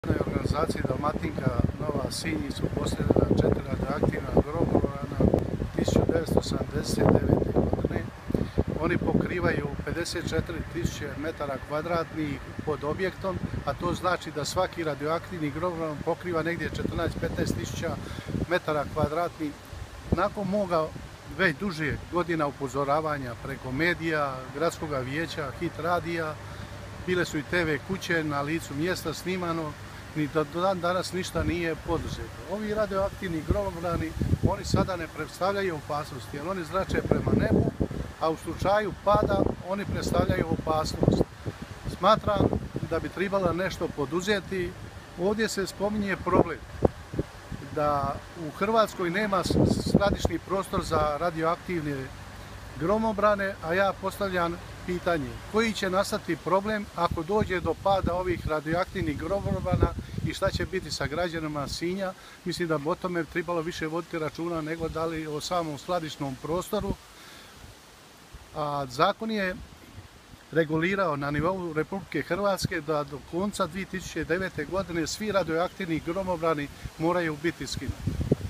Organizaciji Dalmatinka Nova Sinj su postavljena 4 radioaktivna gromobrana 1979. godine. Oni pokrivaju 54.000 metara kvadratnih pod objektom, a to znači da svaki radioaktivni gromobran pokriva negdje 14-15.000 metara kvadratnih. Nakon moga već duže godina upozoravanja preko medija, gradskog vijeća, Hit radija, bile su i TV kuće na licu mjesta snimano, ni do dan danas ništa nije poduzeto. Ovi radioaktivni gromobrani, oni sada ne predstavljaju opasnost, jer oni zrače prema nebu, a u slučaju pada oni predstavljaju opasnost. Smatram da bi trebalo nešto poduzeti. Ovdje se spominje problem da u Hrvatskoj nema skladišni prostor za radioaktivne gromobrane, a ja postavljam pitanje koji će nastati problem ako dođe do pada ovih radioaktivnih gromobrana i šta će biti sa građanima Sinja. Mislim da bi o tome trebalo više voditi računa nego da li o samom skladišnom prostoru. A zakon je regulirao na nivou Republike Hrvatske da do konca 2009. godine svi radioaktivni gromobrani moraju biti skinuti.